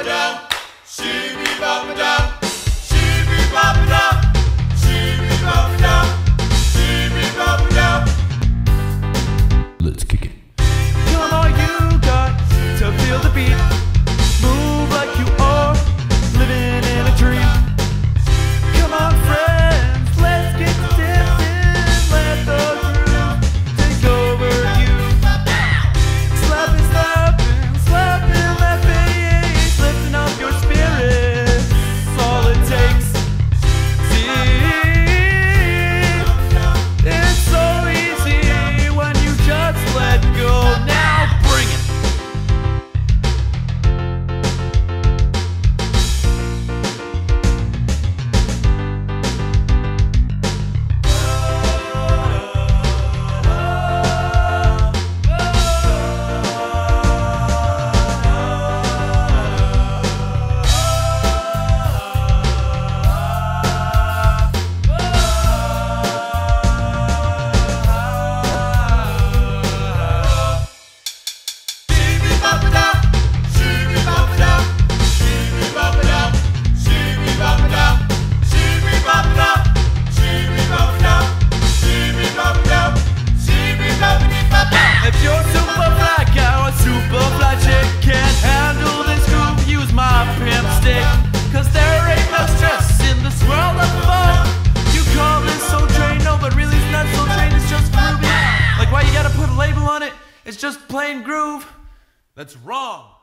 bop-a-dum, shibby-bop-a-dum, shibby-bop-a-dum, shibby-bop-a-dum, shibby-bop-a-dum. Let's kick it. Come on, you got to feel the beat. Move like you are living in a dream. Come on, friends, let's get dancing. Let the groove take over you. Slapping, slapping, slapping that bass, lifting up your spirits. All it takes. See, it's so easy when you just let go. Now bring it. If you're super fly guy or super fly chick can't handle this groove, use my pimp stick. Cause there ain't no stress in this world of fun. You call this Soul Train, no, but really it's not Soul Train, it's just groovy. Like why you gotta put a label on it? It's just plain groove. That's wrong.